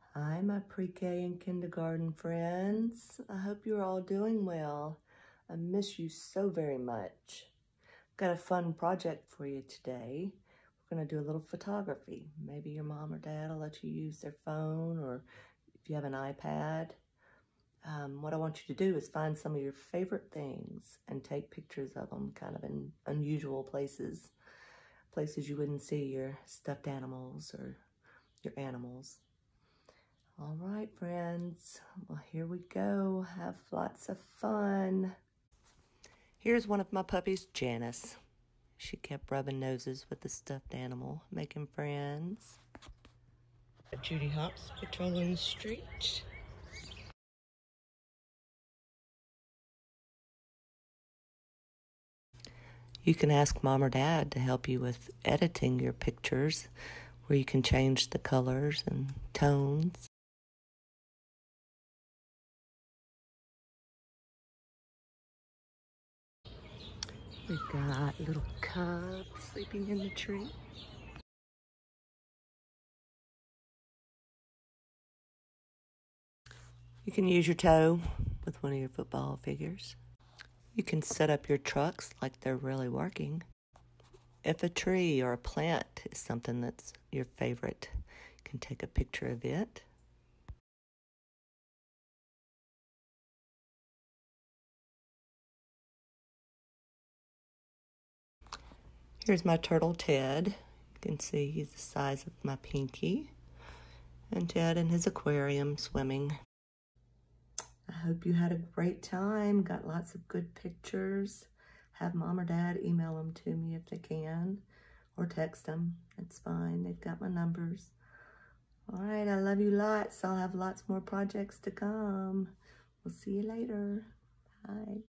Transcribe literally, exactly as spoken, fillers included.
Hi, my pre-K and kindergarten friends. I hope you're all doing well. I miss you so very much. Got a fun project for you today. We're gonna do a little photography. Maybe your mom or dad will let you use their phone, or if you have an iPad. Um, what I want you to do is find some of your favorite things and take pictures of them, kind of in unusual places. Places you wouldn't see your stuffed animals or your animals. All right, friends, well, here we go. Have lots of fun. Here's one of my puppies, Janice. She kept rubbing noses with the stuffed animal, making friends. Judy Hopps patrolling the street. You can ask mom or dad to help you with editing your pictures, where you can change the colors and tones. We've got little cub sleeping in the tree. You can use your toe with one of your football figures. You can set up your trucks like they're really working. If a tree or a plant is something that's your favorite, you can take a picture of it. Here's my turtle, Ted. You can see he's the size of my pinky. And Ted in his aquarium swimming. I hope you had a great time, got lots of good pictures. Have mom or dad email them to me if they can, or text them. It's fine, they've got my numbers. All right, I love you lots. I'll have lots more projects to come. We'll see you later. Bye.